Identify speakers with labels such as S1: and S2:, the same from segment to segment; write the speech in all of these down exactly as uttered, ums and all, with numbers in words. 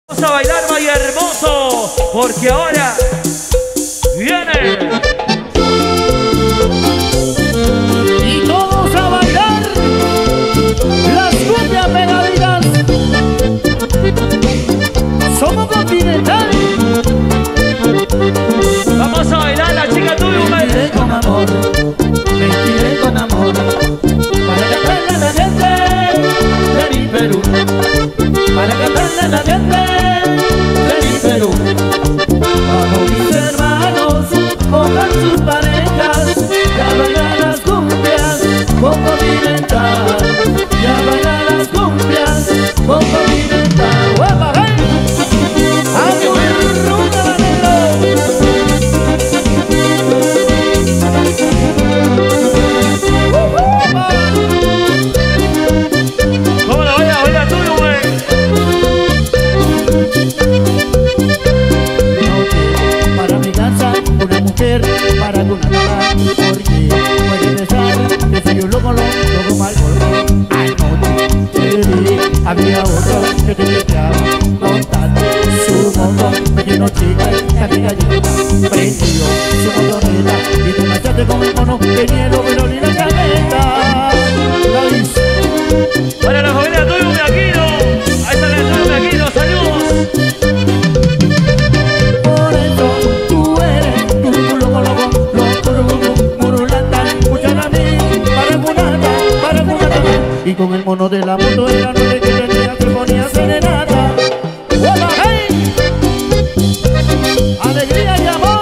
S1: Vamos a bailar, Valle Hermoso, porque ahora viene.
S2: Y todos a bailar las cumbias pegaditas. Somos Continental.
S1: Vamos a bailar la chica tuya,
S2: me tiré con amor, me tiré con amor, para cantarle a la gente de mi Perú, para cantarle a la gente de mi Perú. Bajo mis hermanos pongan sus parejas, ya bailan las cumbias con Continental, ya bailan las cumbias con Continental. ¡Huepa, ven!
S1: ¿Cómo la baila? Baila tuyo, güey.
S2: Para mi casa, una mujer, para una dama, porque puede pensar que soy un loco, loco, loco mal, loco. Anoche había otro que te deseaba montando su moto, me llenó chica y la amiga llena, prendió su motoneta y te marchaste con el mono que ni el overol ni la cameta. La hice.
S1: Para la familia tuya, un Aquino. Ahí está la tuya, un Aquino. Saludos.
S2: Por eso tú eres tu loco, loco, loco, loco, murulata, escuchan a mí, para munata, para munata. Y con el mono de la moto de la noche que tenía que ponía serenata. ¡Hola, hey! ¡Alegría y amor!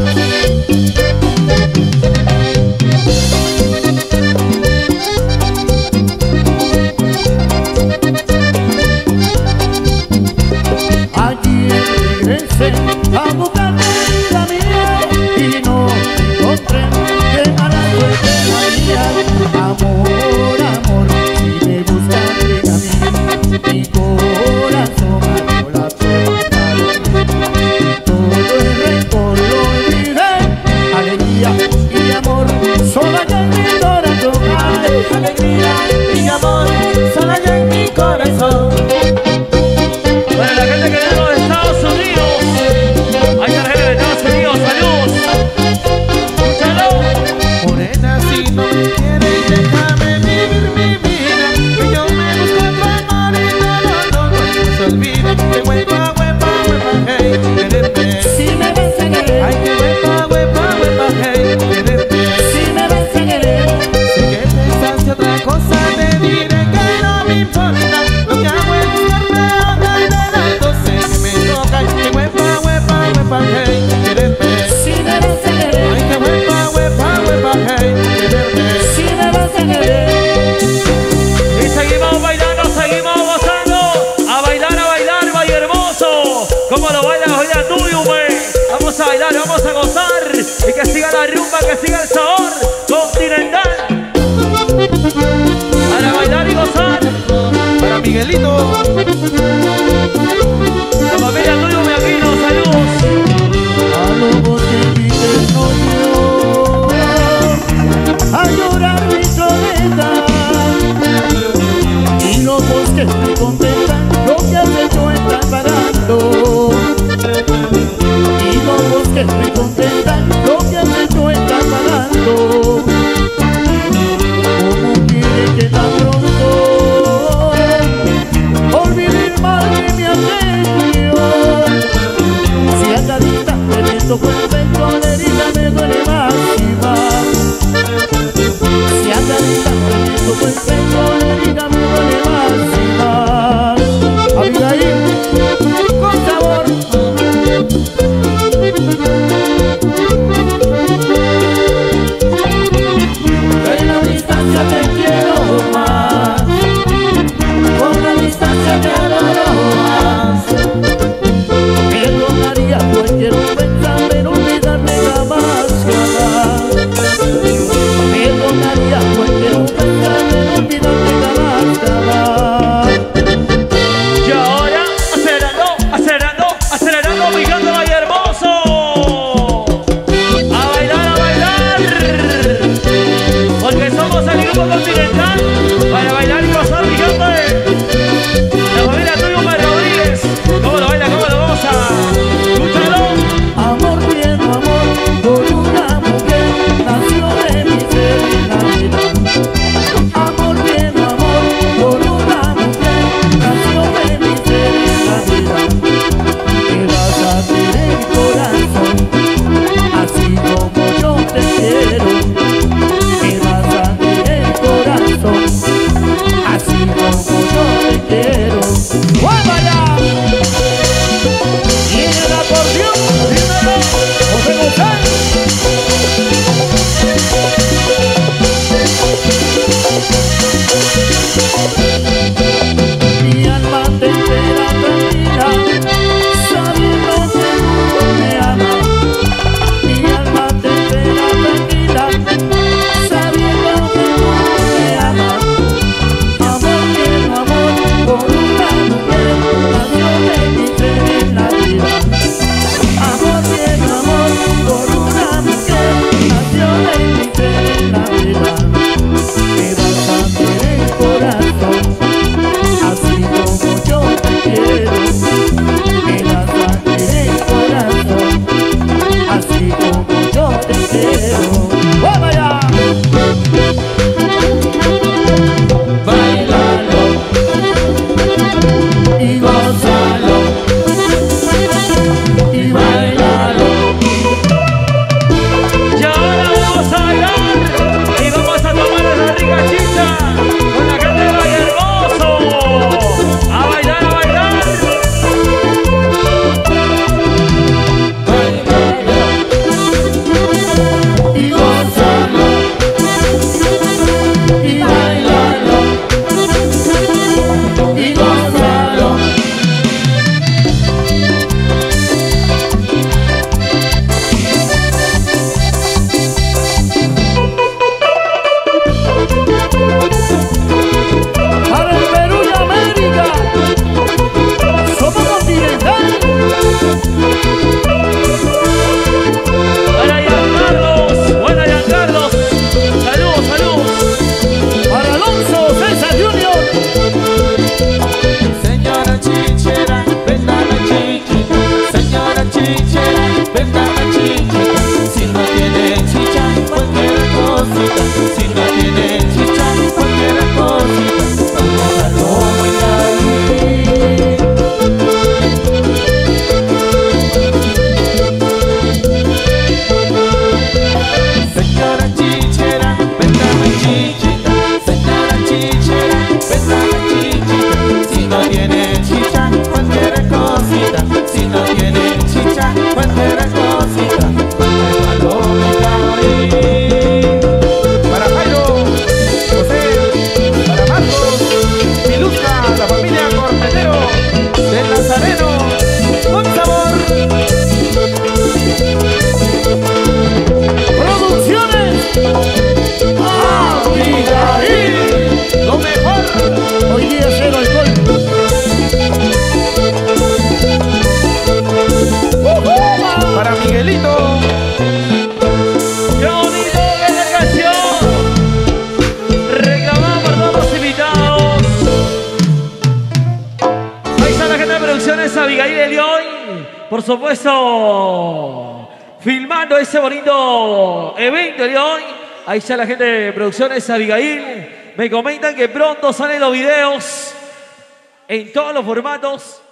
S2: Allí regresé a buscar la mía y no encontré que a la suerte la mía. Amor, amor, si me buscan ven a mí, mi corazón abrió la puerta. Todo el rencor lo olvidé, alegría y amor son allá en mi corazón. Ay, alegría y amor son allá en mi corazón.
S1: Para la gente que viene de los Estados Unidos. Ahí está la gente de Estados Unidos. Saludos. Escúchalo.
S3: Morena, si no me quieres, déjame vivir mi vida, que yo me busco otro amor y no, no, no, no se olvide que huepa, huepa, huepa, hey, quererte.
S2: Si me vas a querer,
S3: Ay, que huepa, huepa, huepa, hey, quererte.
S2: si me vas a querer,
S3: Si que pensaste otra cosa, te diré que no me importa. Lo que hago es buscarme otra y de las doce que me toca. Que huepa, huepa, huepa, hey, quererte.
S2: si me vas a querer,
S3: Ay, que huepa, huepa, huepa, hey, quererte.
S2: si me vas a querer.
S1: Y seguimos bailando, seguimos gozando. A bailar, a bailar, Valle Hermoso. ¿Cómo lo baila? Baila tuyo, güey. Vamos a bailar, vamos a gozar. Y que siga la rumba, que siga el sabor Continental. Para bailar y gozar.
S3: Para Miguelito.
S1: La familia tuya, mi Aquino. Saludos.
S2: A lobos que viven no yo, a llorar mi soledad. Y lobos que me contestan lo que has hecho están pagando. Y lobos que me contestan lo que has hecho están pagando. ¿Cómo quiere que tan pronto olvide el mal que me has hecho? Si a cada instante me toco el pecho, la herida me duele más y más. Si a cada instante me toco el pecho, la herida me duele más y más. Abigail, con sabor. En la distancia te quiero más, con la distancia te adoro más. Perdonaría cualquier ofensa, pero
S1: Producciones Abigail de León, por supuesto, filmando ese bonito evento de León. Ahí está la gente de Producciones Abigail. Me comentan que pronto salen los videos en todos los formatos.